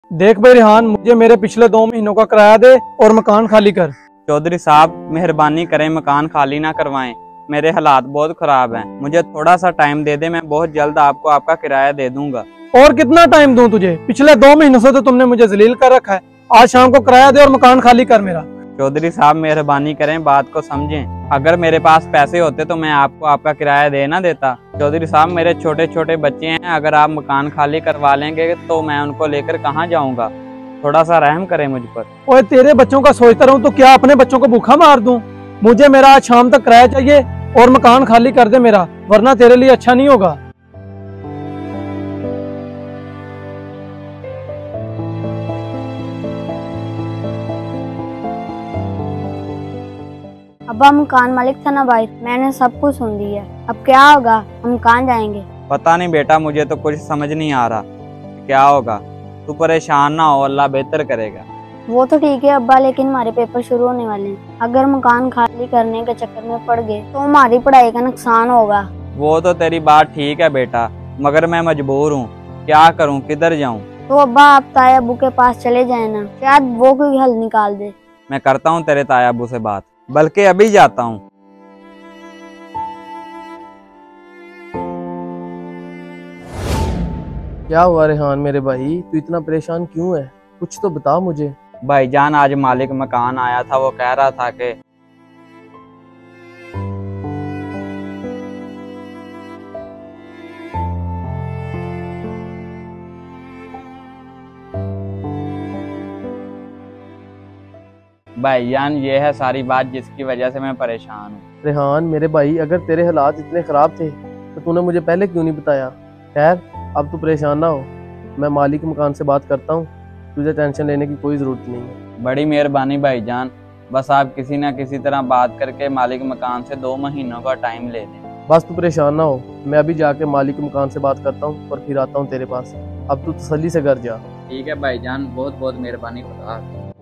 देख भाई रेहान, मुझे मेरे पिछले 2 महीनों का किराया दे और मकान खाली कर। चौधरी साहब मेहरबानी करें, मकान खाली ना करवाएं। मेरे हालात बहुत खराब हैं, मुझे थोड़ा सा टाइम दे दे, मैं बहुत जल्द आपको आपका किराया दे दूंगा। और कितना टाइम दूं तुझे? पिछले 2 महीनों से तो तुमने मुझे जलील कर रखा है। आज शाम को किराया दे और मकान खाली कर मेरा। चौधरी साहब मेहरबानी करें, बात को समझें। अगर मेरे पास पैसे होते तो मैं आपको आपका किराया दे ना देता। चौधरी साहब मेरे छोटे छोटे बच्चे हैं, अगर आप मकान खाली करवा लेंगे तो मैं उनको लेकर कहाँ जाऊँगा? थोड़ा सा रहम करें मुझ पर। ओए, तेरे बच्चों का सोचता रहूं तो क्या अपने बच्चों को भूखा मार दूं? मुझे मेरा आज शाम तक किराया चाहिए और मकान खाली कर दे मेरा, वरना तेरे लिए अच्छा नहीं होगा। अब्बा मकान मालिक था ना भाई, मैंने सब कुछ सुन लिया है। अब क्या होगा? हम कहाँ जाएंगे? पता नहीं बेटा, मुझे तो कुछ समझ नहीं आ रहा क्या होगा। तू परेशान ना हो, अल्लाह बेहतर करेगा। वो तो ठीक है अब्बा, लेकिन हमारे पेपर शुरू होने वाले हैं। अगर मकान खाली करने के चक्कर में पड़ गए तो हमारी पढ़ाई का नुकसान होगा। वो तो तेरी बात ठीक है बेटा, मगर मैं मजबूर हूँ, क्या करूँ, किधर जाऊँ? तो अब्बा आप ताया अब्बू के पास चले जाए ना, शायद वो कोई हल निकाल दे। मैं करता हूँ तेरे ताया अब्बू से बात, बल्कि अभी जाता हूँ। क्या हुआ रेहान मेरे भाई, तू इतना परेशान क्यों है? कुछ तो बता मुझे। भाईजान आज मालिक मकान आया था, वो कह रहा था कि भाईजान ये है सारी बात जिसकी वजह से मैं परेशान हूँ। रेहान मेरे भाई, अगर तेरे हालात इतने खराब थे तो तूने मुझे पहले क्यों नहीं बताया? खैर अब तू परेशान ना हो, मैं मालिक मकान से बात करता हूँ, तुझे टेंशन लेने की कोई ज़रूरत नहीं है। बड़ी मेहरबानी भाईजान, बस आप किसी न किसी तरह बात करके मालिक मकान से 2 महीनों का टाइम ले लें। बस तू परेशान ना हो, मैं अभी जाके मालिक मकान से बात करता हूँ और फिर आता हूँ तेरे पास। अब तू तसल्ली से घर जा। ठीक है भाईजान, बहुत बहुत मेहरबानी, खुदा।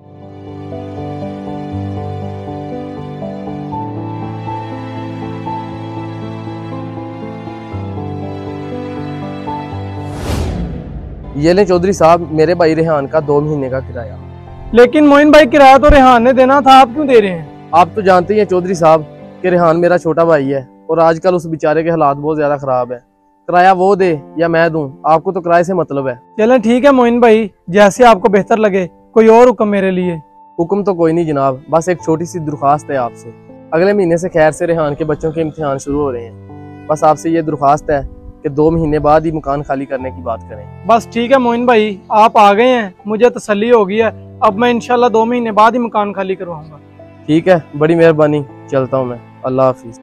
ये ले चौधरी साहब, मेरे भाई रेहान का 2 महीने का किराया। लेकिन मोइन भाई, किराया तो रेहान ने देना था, आप क्यों दे रहे हैं? आप तो जानते ही हैं चौधरी साहब कि रेहान मेरा छोटा भाई है और आजकल उस बेचारे के हालात बहुत ज्यादा खराब है। किराया वो दे या मैं दूं, आपको तो किराए से मतलब है। चलें ठीक है मोइन भाई, जैसे आपको बेहतर लगे। कोई और हुक्म मेरे लिए? हुक्म तो कोई नहीं जनाब, बस एक छोटी सी दरख्वास्त है आपसे। अगले महीने से खैर से रेहान के बच्चों के इम्तिहान शुरू हो रहे हैं। बस आपसे ये दरख्वास्त है कि 2 महीने बाद ही मकान खाली करने की बात करें। बस ठीक है मोइन भाई, आप आ गए हैं, मुझे तसल्ली हो गई है। अब मैं इंशाल्लाह 2 महीने बाद ही मकान खाली करवाऊंगा। ठीक है, बड़ी मेहरबानी, चलता हूँ मैं। अल्लाह हाफिज।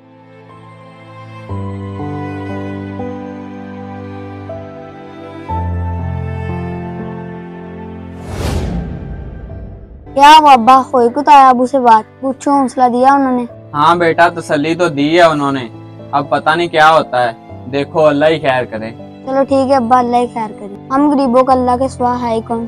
क्या हुआ अब्बा, होई को ताया अब्बू से बात? पूछो, हौसला दिया उन्होंने? हाँ बेटा, तसल्ली तो दी है उन्होंने, अब पता नहीं क्या होता है, देखो अल्लाह ही खैर करे। चलो ठीक है अब्बा, अल्लाह ही खैर करे। हम गरीबों का अल्लाह के सिवा है ही कौन?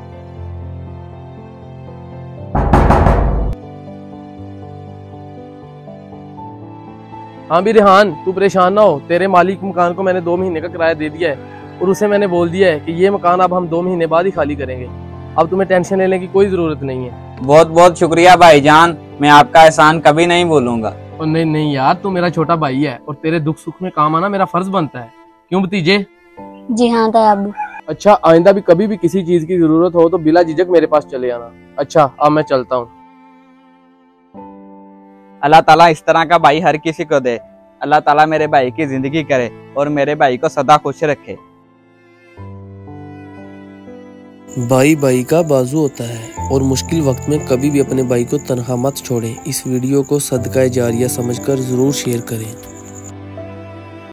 हाँ भी रेहान, तू परेशान ना हो, तेरे मालिक मकान को मैंने 2 महीने का किराया दे दिया है और उसे मैंने बोल दिया है कि ये मकान अब हम 2 महीने बाद ही खाली करेंगे। अब तुम्हें टेंशन लेने की कोई जरूरत नहीं है। बहुत बहुत शुक्रिया भाईजान, मैं आपका एहसान कभी नहीं भूलूंगा। और नहीं नहीं यार, तू मेरा छोटा भाई है और तेरे दुख सुख में काम आना मेरा फर्ज बनता है, क्यों भतीजे? जी हाँ ताया अब्बू। अच्छा, आइंदा भी कभी भी किसी चीज की जरूरत हो तो बिला झिझक मेरे पास चले आना। अच्छा, अब मैं चलता हूँ। अल्लाह ताला इस तरह का भाई हर किसी को दे। अल्लाह ताला मेरे भाई की जिंदगी करे और मेरे भाई को सदा खुश रखे। भाई भाई का बाजू होता है और मुश्किल वक्त में कभी भी अपने भाई को तनहा मत छोड़ें। इस वीडियो को सदका जारिया समझकर ज़रूर शेयर करें।